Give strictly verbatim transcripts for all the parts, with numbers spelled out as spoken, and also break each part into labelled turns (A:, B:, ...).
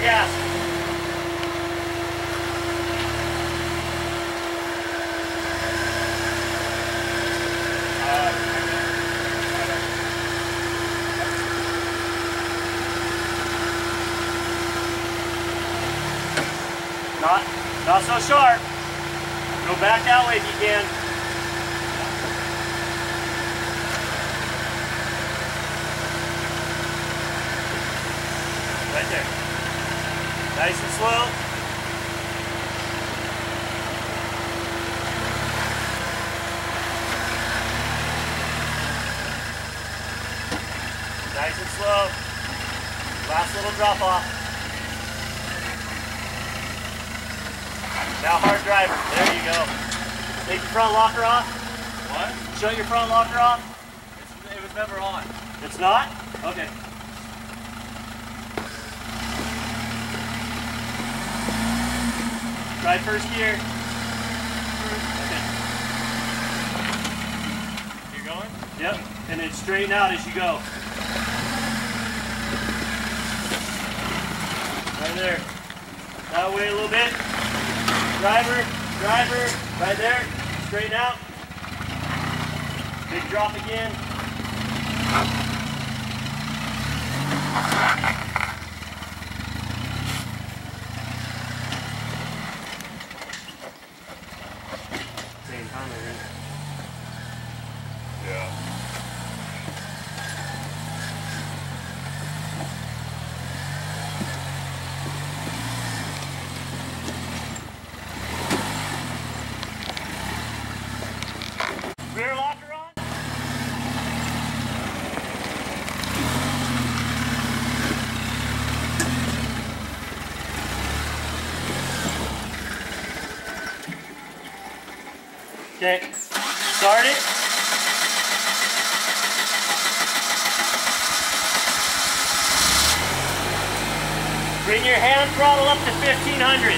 A: gas. Not, not so sharp. Go back that way if you can. Right there. Nice and slow. Nice and slow. Last little drop off. Now hard driver. There you go. Take your front locker off.
B: What?
A: Shut your front locker off.
B: It's, it was never on.
A: It's not? Okay. Try first gear. Okay.
B: You're going?
A: Yep. And then straighten out as you go. Right there. That way a little bit. Driver, driver, right there. Straighten out. Big drop again. Same time, I think.
B: Yeah.
A: Rear locker on. Okay, start it. Bring your hand throttle up to fifteen hundred.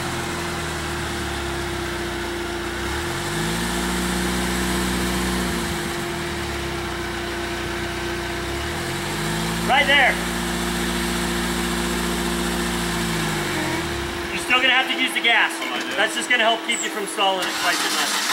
A: Right there. You're still going to have to use the gas.
B: Oh,
A: that's just going to help keep you from stalling it quite too much.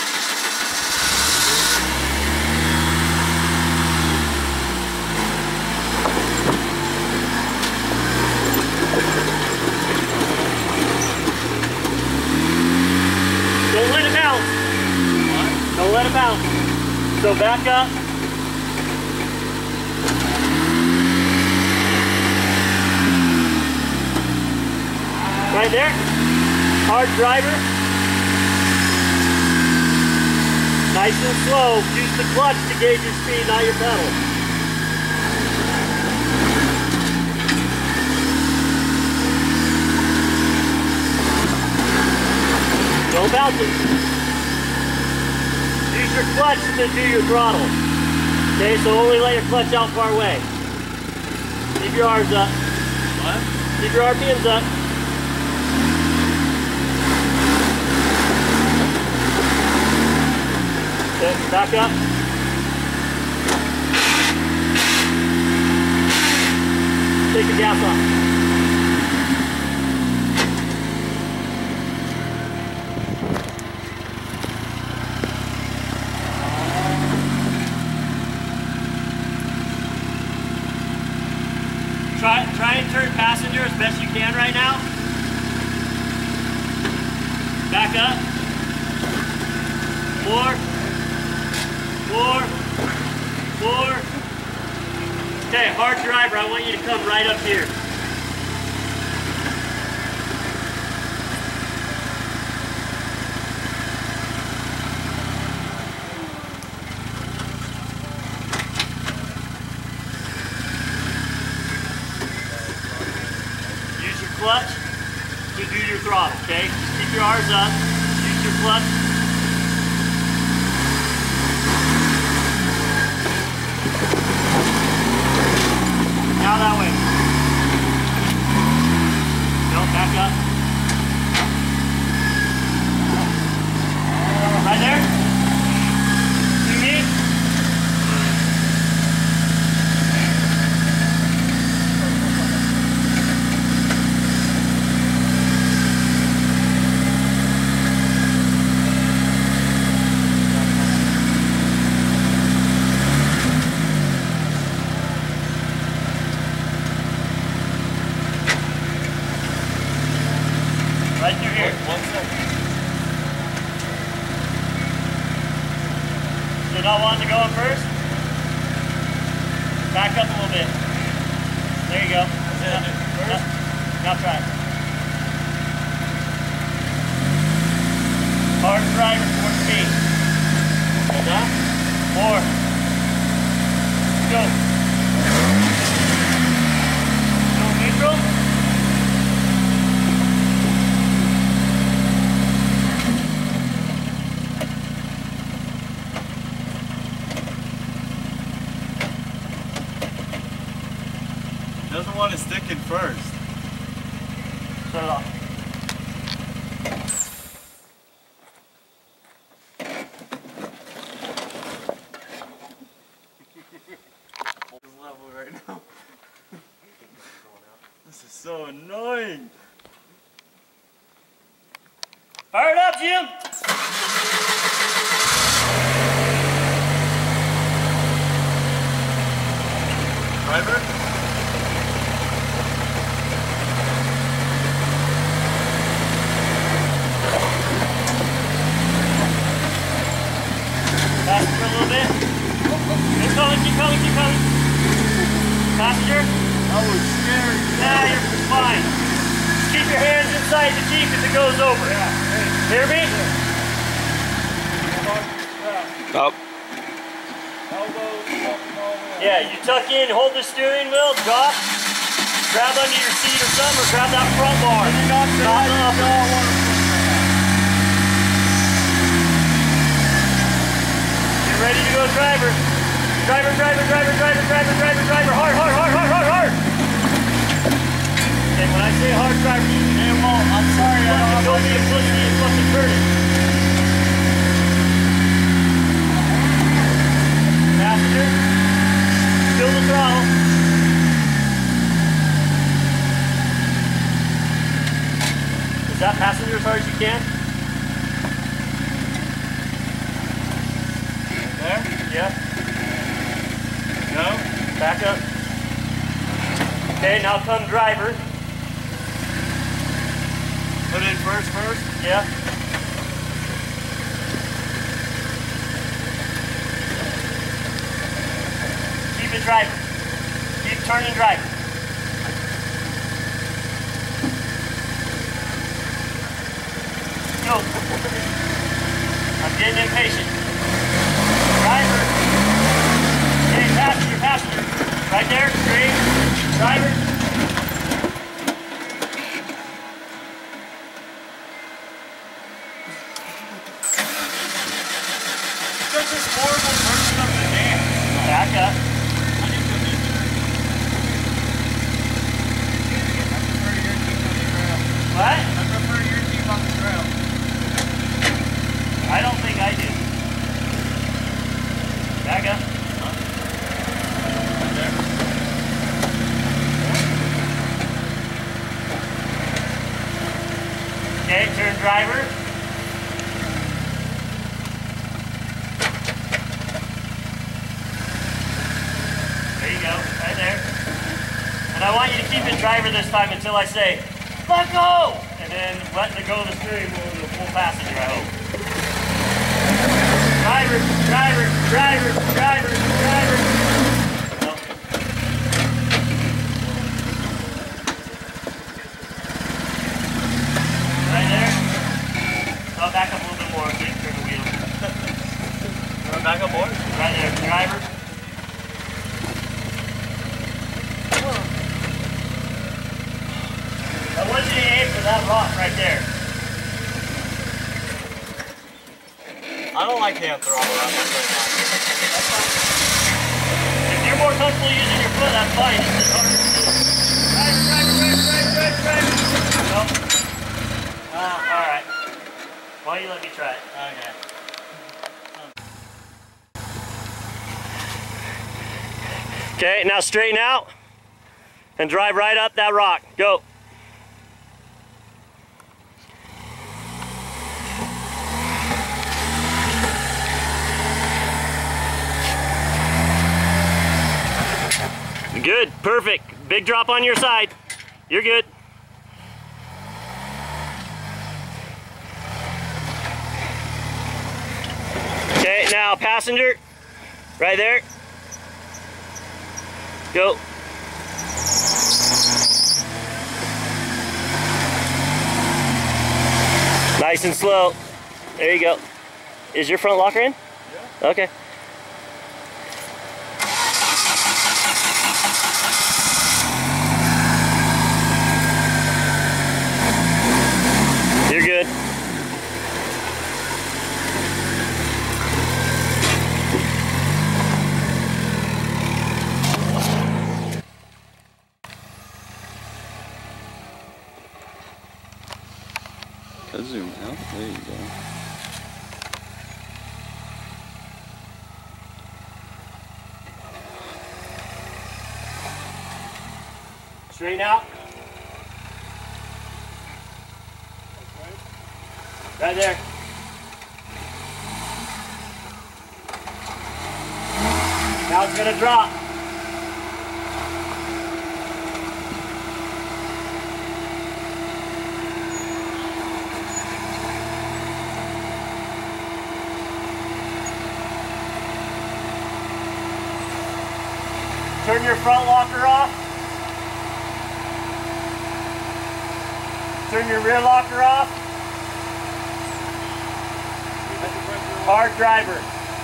A: Don't let it bounce.
B: What?
A: Don't let it bounce. So back up. Right there. Hard driver. Nice and slow. Use the clutch to gauge your speed, not your pedal. Don't bounce it. Use your clutch to do your throttle. Okay, so only let your clutch out far away. Keep your arms up.
B: What?
A: Keep your R P Ms up. Okay, back up. Take the gas off. Try, try and turn passenger as best you can right now. Back up. More. More. More. Okay, hard driver, I want you to come right up here. Use your clutch to do your throttle, okay? Just keep your R's up, use your clutch. Now that way. No, back up. Right there. See me? So not wanting to go in first? Back up a little bit. There you go. Now, now, now try. Hard driver, four speed. Hold that. Four. Go. Go neutral.
B: Doesn't want to stick in first.
A: Shut it off.
B: This level right now. This is so annoying.
A: Fire it up, Jim!
B: Driver?
A: Faster a little bit. Keep coming, keep coming, keep coming. Passenger?
B: That was scary.
A: Nah, you're fine. Just keep your hands inside the Jeep as it goes over.
B: Yeah.
A: Hear me?
C: Up.
A: Yeah, you tuck in, hold the steering wheel, drop, grab under your seat or something, or grab that front bar. Not the upper. Get ready to go, driver. Driver, driver, driver, driver, driver, driver, driver, hard, hard, hard, hard, hard, hard. Okay, when I say hard driver, you
B: Hey, well, I'm sorry. I don't
A: don't be a pussy and fucking turn it. Passenger, fill the throttle. Is that passenger as hard as you can?
B: There?
A: Yeah.
B: No?
A: Back up. Okay, now come driver.
B: Put in first first?
A: Yeah. Keep it driver. Keep turning driver. Go. I'm getting impatient. Driver. Okay, passenger, passenger. Right there, straight. Driver.
B: Such a horrible version of the dance.
A: Back up.
B: I need to leave it. I prefer your Jeep on the trail.
A: What?
B: I prefer your Jeep on the trail.
A: I don't think I do. Back up.
B: Right there.
A: Okay, turn driver. There you go, right there. And I want you to keep it driver this time until I say, let go! And then let the go of the steering wheel to the full passenger, I hope. Driver, driver, driver, driver, driver. No. Right there. I'll back up a little bit more so you can turn the wheel.
B: You want to back up more?
A: Right there, driver. I want you to aim for that rock right there.
B: I don't like hand throttle that much right now.
A: That's fine. If you're more comfortable using your foot, that's fine. It's just harder to do. Driver, driver, driver, driver, driver, driver. No. Ah, alright. Why don't you let me try it?
B: Okay.
A: Okay, now straighten out and drive right up that rock. Go. Good, perfect. Big drop on your side. You're good. Okay, now passenger. Right there. Go. Nice and slow. There you go. Is your front locker in? Yeah. Okay. You're good.
C: Zoom out. There you go.
A: Straighten out. Right there. Now it's going to drop. Turn your front locker off. Turn your rear locker off. Hard driver.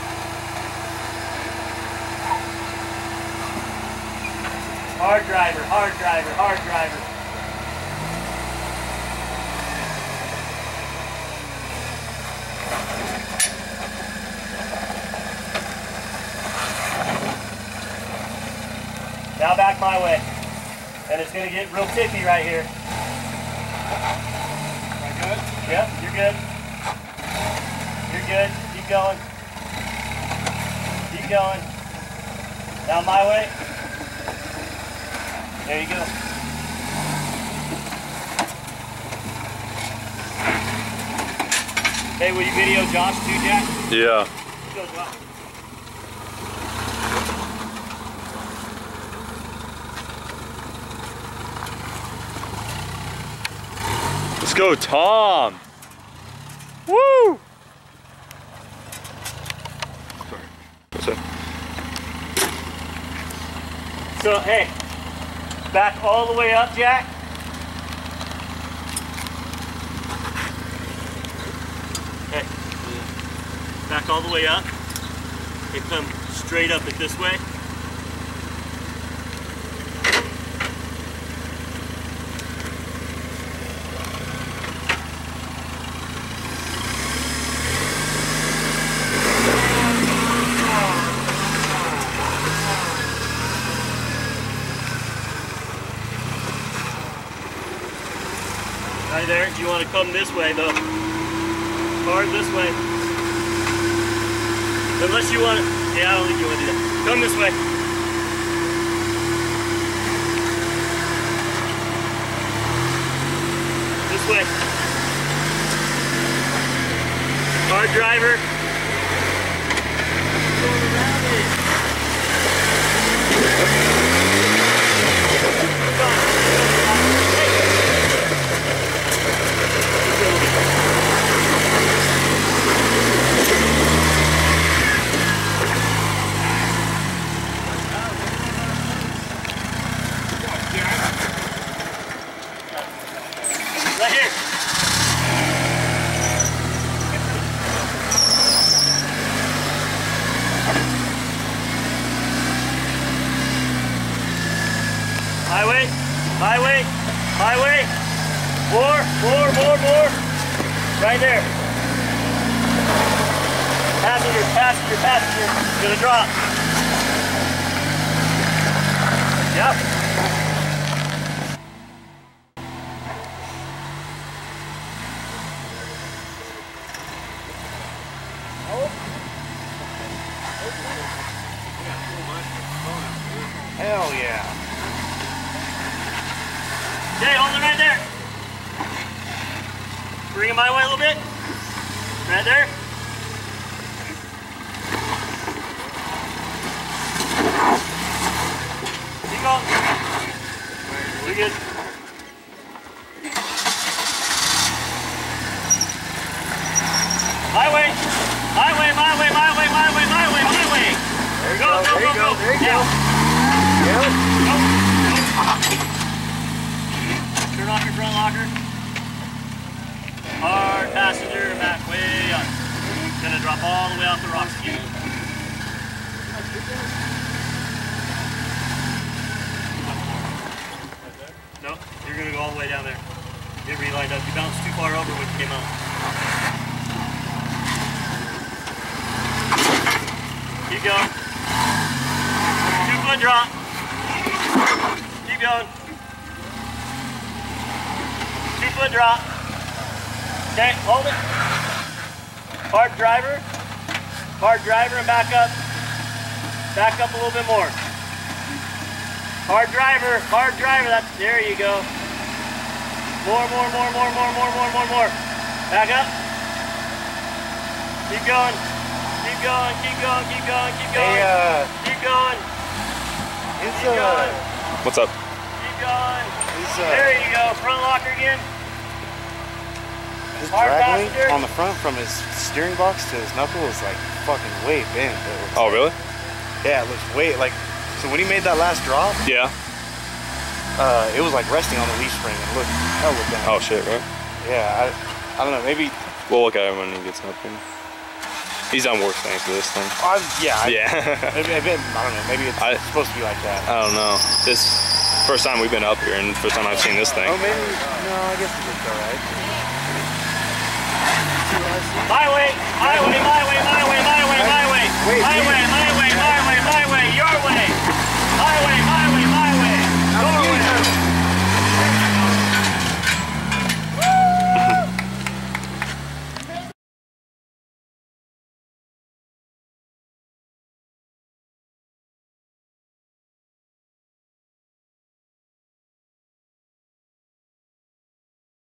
A: Hard driver, hard driver, hard driver. Now back my way. And it's going to get real tippy right here.
C: Am I good?
A: Yep, you're good. You're good. Keep going. Keep going. Now my way. There you go. Hey, will you video Josh too, Jack?
C: Yeah.
A: Go, Josh.
C: Let's go, Tom. Woo! Sorry.
A: So, hey, back all the way up, Jack. Hey, back all the way up. Hey, come straight up it this way. Right there. You want to come this way though. Hard this way. Unless you want to. Yeah, I don't think you want to do that. Come this way. This way. Hard driver. Going around it. Right here. Highway, highway, highway. More, more, more, more. Right there. Passenger, passenger, passenger. Gonna drop. Yep.
C: Hell yeah.
A: Okay, hold it right there. Bring it my way a little bit. Right there. Keep going. You're good. Highway. Highway, my way, my way, my way, my way, my way. Go, go,
D: There
A: go,
D: you go.
A: go.
D: There you go.
A: Now.
D: Yep.
A: Go. Turn off your front locker. Hard passenger back way up. Gonna drop all the way off the rocks again. No, you're gonna go all the way down there. Get relined up. You bounced too far over when you came out. Keep going. Two foot drop. Keep going. Two foot drop. Okay, hold it. Hard driver. Hard driver and back up. Back up a little bit more. Hard driver, hard driver. That's, there you go. More, more, more, more, more, more, more, more, more. Back up. Keep going. Keep going, keep going, keep going, keep going.
D: Hey, uh,
A: keep going.
D: it's,
A: Keep going.
D: uh,
C: What's up?
A: Keep going.
D: It's, uh,
A: There you go. Front locker again.
D: his
A: Hard
D: drag link
A: passenger.
D: on the front from his steering box to his knuckle is like fucking way bent. It looks
C: Oh,
D: like.
C: really?
D: Yeah, it looks way, like, so when he made that last drop,
C: Yeah.
D: uh, it was like resting on the leaf spring and looked, that looked bent.
C: Oh, shit, right?
D: Yeah, I, I don't know, maybe,
C: We'll look at him when he gets up here. He's done worse things to this thing.
D: I'm, yeah, I,
C: Yeah.
D: maybe, maybe, I don't know, maybe it's
C: I-
D: supposed to be like that.
C: I don't know. This first time we've been up here and first time I've seen this thing.
D: Oh, maybe, no, I guess it looks alright.
A: My way, my way, my way, my way, my way, my way.
D: Wait,
A: My
D: wait.
A: way, my way, my